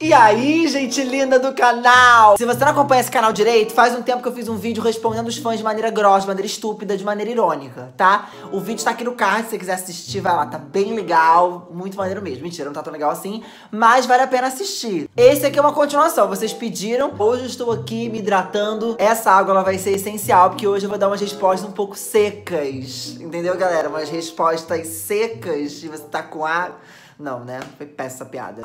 E aí, gente linda do canal! Se você não acompanha esse canal direito, faz um tempo que eu fiz um vídeo respondendo os fãs de maneira grossa, de maneira estúpida, de maneira irônica, tá? O vídeo tá aqui no card, se você quiser assistir, vai lá, tá bem legal, muito maneiro mesmo. Mentira, não tá tão legal assim, mas vale a pena assistir. Esse aqui é uma continuação, vocês pediram, hoje eu estou aqui me hidratando. Essa água, ela vai ser essencial, porque hoje eu vou dar umas respostas um pouco secas, entendeu, galera? Umas respostas secas, e você tá com água... Não, né? Foi péssima essa piada.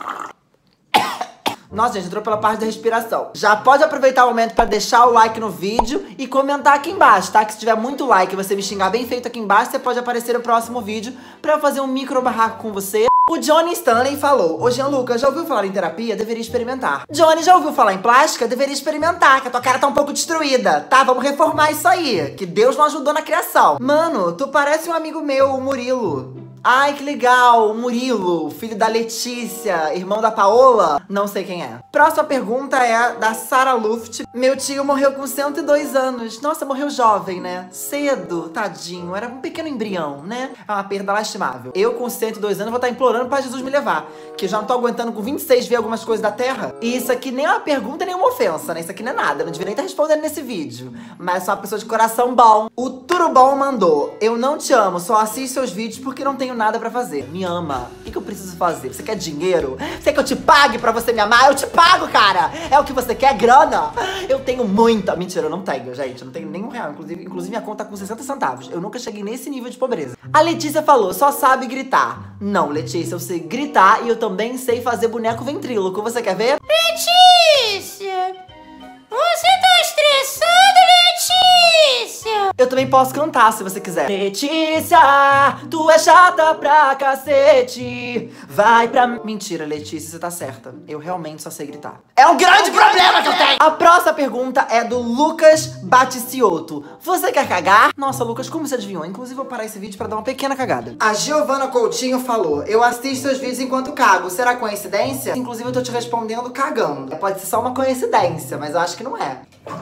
Nossa, gente, entrou pela parte da respiração. Já pode aproveitar o momento pra deixar o like no vídeo e comentar aqui embaixo, tá? Que se tiver muito like e você me xingar bem feito aqui embaixo, você pode aparecer no próximo vídeo pra eu fazer um micro barraco com você. O Johnny Stanley falou: ô Gianluca, já ouviu falar em terapia? Deveria experimentar. Johnny, já ouviu falar em plástica? Deveria experimentar, que a tua cara tá um pouco destruída, tá? Vamos reformar isso aí, que Deus não ajudou na criação. Mano, tu parece um amigo meu, o Murilo. Ai, que legal, o Murilo, filho da Letícia, irmão da Paola, não sei quem é. Próxima pergunta é da Sarah Luft. Meu tio morreu com 102 anos. Nossa, morreu jovem, né? Cedo, tadinho, era um pequeno embrião, né? É uma perda lastimável. Eu com 102 anos vou estar implorando pra Jesus me levar, que eu já não tô aguentando com 26 ver algumas coisas da Terra. E isso aqui nem é uma pergunta, nem uma ofensa, né? Isso aqui não é nada, eu não devia nem estar respondendo nesse vídeo. Mas sou uma pessoa de coração bom. O Turubom mandou: eu não te amo, só assisto seus vídeos porque não tenho nada pra fazer. Me ama. O que eu preciso fazer? Você quer dinheiro? Você quer que eu te pague pra você me amar? Eu te pago, cara! É o que você quer? Grana? Eu tenho muita... Mentira, eu não tenho, gente. Eu não tenho nenhum real. Inclusive minha conta tá com 60 centavos. Eu nunca cheguei nesse nível de pobreza. A Letícia falou: só sabe gritar. Não, Letícia, eu sei gritar e eu também sei fazer boneco ventríloco. Você quer ver? Letícia! Você tá estressada, Letícia? Eu também posso cantar, se você quiser. Letícia, tu é chata pra cacete. Vai pra... Mentira, Letícia, você tá certa. Eu realmente só sei gritar. É um grande problema que eu tenho! A próxima pergunta é do Lucas Baticioto. Você quer cagar? Nossa, Lucas, como você adivinhou? Inclusive, eu vou parar esse vídeo pra dar uma pequena cagada. A Giovana Coutinho falou: eu assisto seus vídeos enquanto cago. Será coincidência? Inclusive, eu tô te respondendo cagando. Pode ser só uma coincidência, mas eu acho que não é.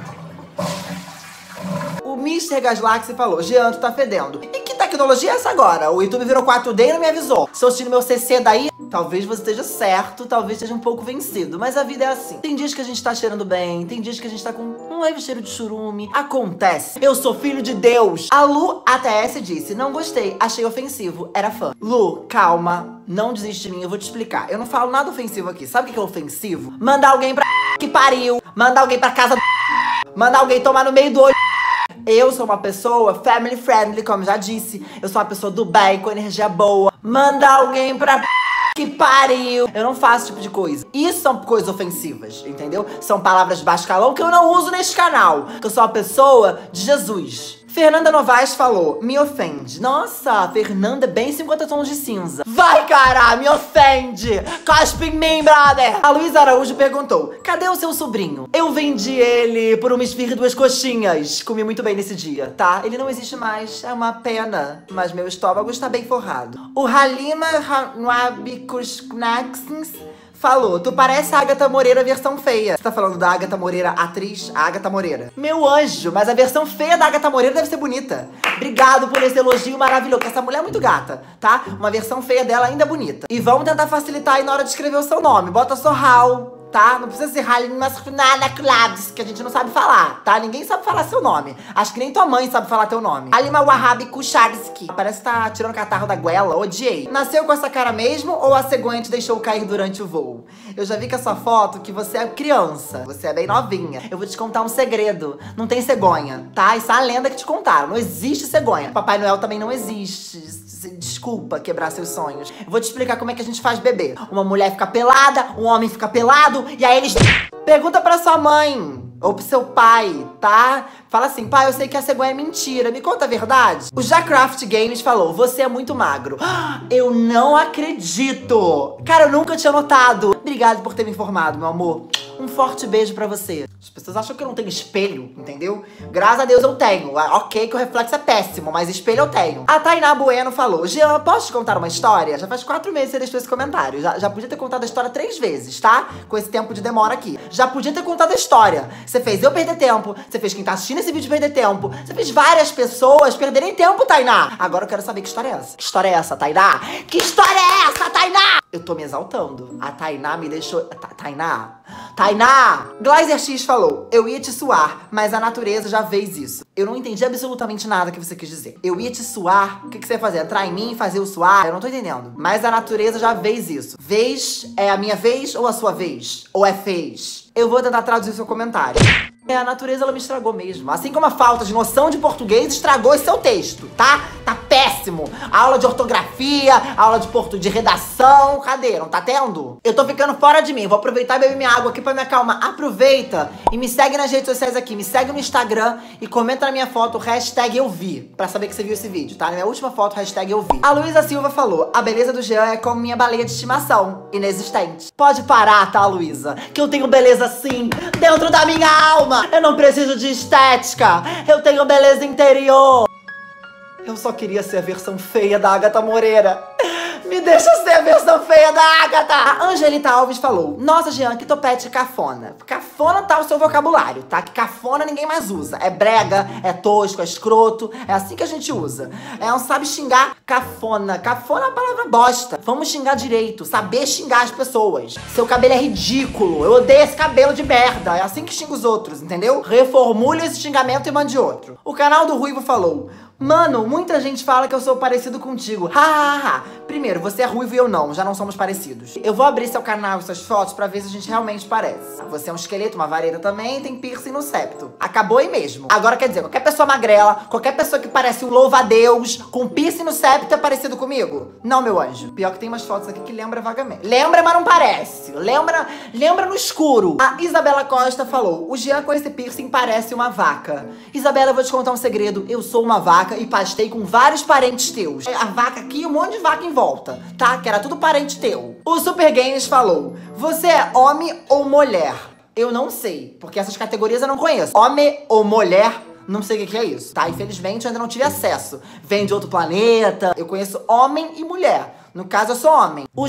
O Mr. Gaslax falou: Jean, tu tá fedendo. E que tecnologia é essa agora? O YouTube virou 4D e não me avisou. Se eu assistindo meu CC daí, talvez você esteja certo, talvez esteja um pouco vencido. Mas a vida é assim. Tem dias que a gente tá cheirando bem, tem dias que a gente tá com um leve cheiro de churume. Acontece. Eu sou filho de Deus. A Lu ATS disse: não gostei, achei ofensivo, era fã. Lu, calma, não desiste de mim, eu vou te explicar. Eu não falo nada ofensivo aqui. Sabe o que é ofensivo? Mandar alguém pra que pariu, mandar alguém pra casa, mandar alguém tomar no meio do olho. Eu sou uma pessoa family friendly, como já disse. Eu sou uma pessoa do bem, com energia boa. Mandar alguém pra que pariu. Eu não faço esse tipo de coisa. Isso são coisas ofensivas, entendeu? São palavras de baixo calão que eu não uso neste canal. Eu sou uma pessoa de Jesus. Fernanda Novaes falou: me ofende. Nossa, Fernanda é bem 50 tons de cinza. Vai, cara, me ofende. Cospe em mim, brother. A Luísa Araújo perguntou: cadê o seu sobrinho? Eu vendi ele por uma esfirra e 2 coxinhas. Comi muito bem nesse dia, tá? Ele não existe mais, é uma pena. Mas meu estômago está bem forrado. O Halima Nwabikushnaxins falou: tu parece a Agatha Moreira versão feia. Você tá falando da Agatha Moreira, atriz? A Agatha Moreira. Meu anjo, mas a versão feia da Agatha Moreira deve ser bonita. Obrigado por esse elogio maravilhoso, que essa mulher é muito gata, tá? Uma versão feia dela ainda é bonita. E vamos tentar facilitar aí na hora de escrever o seu nome. Bota Sorral, tá? Não precisa ser Halim Maskunanaklabs, que a gente não sabe falar, tá? Ninguém sabe falar seu nome. Acho que nem tua mãe sabe falar teu nome. Halima Wahhabi Kucharski. Parece que tá tirando catarro da goela. Odiei. Nasceu com essa cara mesmo ou a cegonha te deixou cair durante o voo? Eu já vi com essa foto que você é criança. Você é bem novinha. Eu vou te contar um segredo. Não tem cegonha, tá? Isso é uma lenda que te contaram. Não existe cegonha. Papai Noel também não existe. Desculpa quebrar seus sonhos. Eu vou te explicar como é que a gente faz bebê. Uma mulher fica pelada, um homem fica pelado, e aí eles... Pergunta pra sua mãe ou pro seu pai, tá? Fala assim: pai, eu sei que a cegonha é mentira, me conta a verdade. O Jacraft Games falou: você é muito magro. Eu não acredito. Cara, eu nunca tinha notado. Obrigado por ter me informado, meu amor. Um forte beijo pra você. As pessoas acham que eu não tenho espelho, entendeu? Graças a Deus eu tenho. Ok que o reflexo é péssimo, mas espelho eu tenho. A Tainá Bueno falou: Jean, posso te contar uma história? Já faz 4 meses que você deixou esse comentário. Já podia ter contado a história 3 vezes, tá? Com esse tempo de demora aqui. Já podia ter contado a história. Você fez eu perder tempo, você fez quem tá assistindo esse vídeo perder tempo, você fez várias pessoas perderem tempo, Tainá. Agora eu quero saber que história é essa. Que história é essa, Tainá? Que história é essa, Tainá? Eu tô me exaltando. A Tainá me deixou... Tainá! Gleiser X falou: eu ia te suar, mas a natureza já fez isso. Eu não entendi absolutamente nada que você quis dizer. Eu ia te suar? O que você ia fazer? Entrar em mim e fazer eu suar? Eu não tô entendendo. Mas a natureza já fez isso. Vez é a minha vez ou a sua vez? Ou é fez? Eu vou tentar traduzir o seu comentário. A natureza, ela me estragou mesmo. Assim como a falta de noção de português estragou esse seu texto, tá? Tá péssimo. Aula de ortografia, aula de redação. Cadê? Não tá tendo? Eu tô ficando fora de mim. Vou aproveitar e beber minha água aqui pra me acalmar. Aproveita e me segue nas redes sociais aqui. Me segue no Instagram e comenta na minha foto hashtag eu vi. Pra saber que você viu esse vídeo, tá? Na minha última foto, hashtag eu vi. A Luísa Silva falou: a beleza do Jean é como minha baleia de estimação. Inexistente. Pode parar, tá, Luísa? Que eu tenho beleza sim, dentro da minha alma. Eu não preciso de estética. Eu tenho beleza interior. Eu só queria ser a versão feia da Agatha Moreira. Me deixa ser a versão feia da Agatha. A Angelita Alves falou: nossa, Jean, que topete cafona. Cafona tá o seu vocabulário, tá? Que cafona ninguém mais usa. É brega, é tosco, é escroto. É assim que a gente usa. É um sabe xingar cafona. Cafona é uma palavra bosta. Vamos xingar direito, saber xingar as pessoas. Seu cabelo é ridículo. Eu odeio esse cabelo de merda. É assim que xinga os outros, entendeu? Reformule esse xingamento e mande outro. O canal do Ruivo falou: mano, muita gente fala que eu sou parecido contigo. Ha, ha, ha. Primeiro, você é ruivo e eu não. Já não somos parecidos. Eu vou abrir seu canal e suas fotos pra ver se a gente realmente parece. Você é um esqueleto, uma vareta também, tem piercing no septo. Acabou aí mesmo. Agora, quer dizer, qualquer pessoa magrela, qualquer pessoa que parece um louva-a-Deus, com piercing no septo é parecido comigo? Não, meu anjo. Pior que tem umas fotos aqui que lembra vagamente. Lembra, mas não parece. Lembra no escuro. A Isabela Costa falou: o Jean com esse piercing parece uma vaca. Isabela, eu vou te contar um segredo. Eu sou uma vaca e pastei com vários parentes teus. A vaca aqui e um monte de vaca em volta, tá? Que era tudo parente teu. O Super Games falou: você é homem ou mulher? Eu não sei, porque essas categorias eu não conheço. Homem ou mulher, não sei o que é isso, tá? Infelizmente eu ainda não tive acesso. Vem de outro planeta. Eu conheço homem e mulher. No caso, eu sou homem. O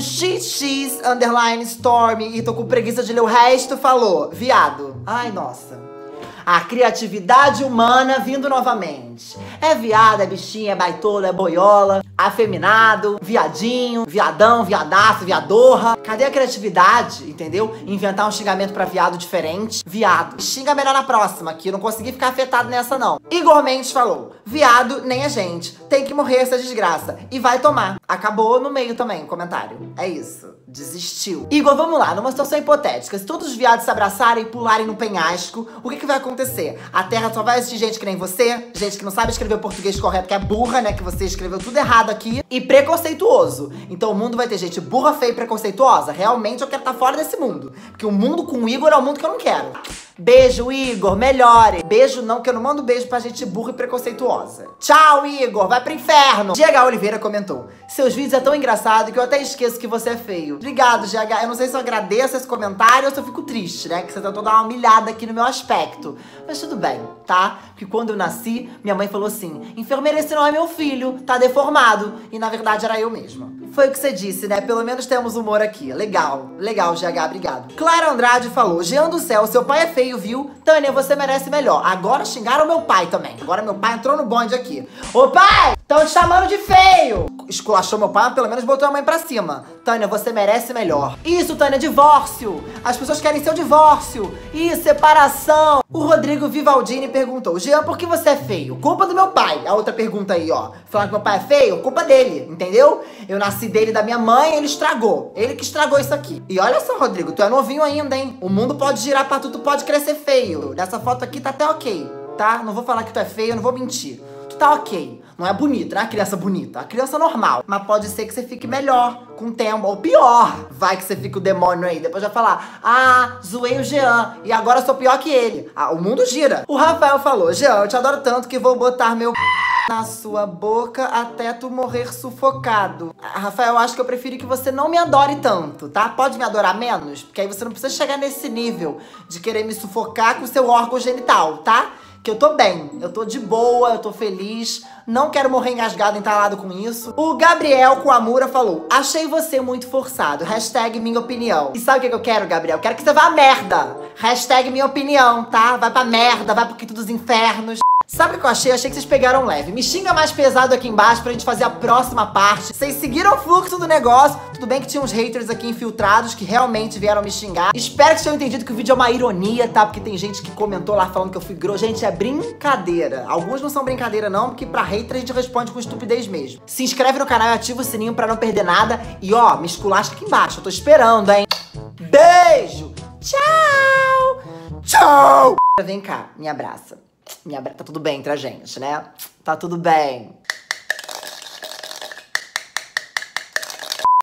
XX_Storm, e tô com preguiça de ler o resto, falou: viado. Ai, nossa. A criatividade humana vindo novamente. É viado, é bichinha, é baitola, é boiola, afeminado, viadinho, viadão, viadaço, viadorra. Cadê a criatividade, entendeu? Inventar um xingamento pra viado diferente. Viado. Xinga melhor na próxima, que eu não consegui ficar afetado nessa, não. Igor Mendes falou: viado nem a gente. Tem que morrer essa desgraça. E vai tomar. Acabou no meio também o comentário. É isso. Desistiu. Igor, vamos lá. Numa situação hipotética. Se todos os viados se abraçarem e pularem no penhasco, o que vai acontecer? A Terra só vai existir gente que nem você, gente que não sabe escrever o português correto, que é burra, né? Que você escreveu tudo errado aqui. E preconceituoso. Então o mundo vai ter gente burra, feia e preconceituosa. Realmente eu quero estar fora desse mundo. Porque o mundo com o Igor é o mundo que eu não quero. Beijo, Igor. Melhore. Beijo não, que eu não mando beijo pra gente burra e preconceituosa. Tchau, Igor. Vai pro inferno. GH Oliveira comentou: seus vídeos é tão engraçado que eu até esqueço que você é feio. Obrigado, GH. Eu não sei se eu agradeço esse comentário ou se eu fico triste, né? Que você tentou dar uma humilhada aqui no meu aspecto. Mas tudo bem, tá? Porque quando eu nasci, minha mãe falou assim: enfermeira, esse não é meu filho, tá deformado. E na verdade era eu mesma. Foi o que você disse, né? Pelo menos temos humor aqui. Legal. Legal, GH. Obrigado. Clara Andrade falou: Jean do céu, seu pai é feio, viu? Tânia, você merece melhor. Agora xingaram meu pai também. Agora meu pai entrou no bonde aqui. Ô pai, estão te chamando de feio. Esculachou meu pai, mas pelo menos botou a mãe pra cima. Tânia, você merece melhor. Isso, Tânia, divórcio. As pessoas querem seu divórcio. Isso, separação. O Rodrigo Vivaldini perguntou: Jean, por que você é feio? Culpa do meu pai. A outra pergunta aí, ó. Falando que meu pai é feio, culpa dele, entendeu? Eu nasci dele e da minha mãe, ele estragou. Ele que estragou isso aqui. E olha só, Rodrigo, tu é novinho ainda, hein? O mundo pode girar pra tu pode crescer feio. Nessa foto aqui tá até ok, tá? Não vou falar que tu é feio, eu não vou mentir. Tu tá ok. Não é bonita, não é a criança bonita, é a criança normal. Mas pode ser que você fique melhor com o tempo. Ou pior, vai que você fica o demônio aí. Depois vai falar, ah, zoei o Jean e agora sou pior que ele. Ah, o mundo gira. O Rafael falou, Jean, eu te adoro tanto que vou botar meu na sua boca até tu morrer sufocado. Rafael, eu acho que eu prefiro que você não me adore tanto, tá? Pode me adorar menos? Porque aí você não precisa chegar nesse nível de querer me sufocar com seu órgão genital, tá? Que eu tô bem, eu tô de boa, eu tô feliz, não quero morrer engasgado, entalado com isso. O Gabriel Coamura falou, achei você muito forçado, hashtag minha opinião. E sabe o que eu quero, Gabriel? Quero que você vá à merda. Hashtag minha opinião, tá? Vai pra merda, vai pro quinto dos infernos. Sabe o que eu achei? Achei que vocês pegaram leve. Me xinga mais pesado aqui embaixo pra gente fazer a próxima parte. Vocês seguiram o fluxo do negócio. Tudo bem que tinha uns haters aqui infiltrados que realmente vieram me xingar. Espero que vocês tenham entendido que o vídeo é uma ironia, tá? Porque tem gente que comentou lá falando que eu fui grosso. Gente, é brincadeira. Alguns não são brincadeira não, porque pra hater a gente responde com estupidez mesmo. Se inscreve no canal e ativa o sininho pra não perder nada. E ó, me esculacha aqui embaixo. Eu tô esperando, hein? Beijo! Tchau! Tchau! Vem cá, me abraça. Tá tudo bem entre a gente, né? Tá tudo bem.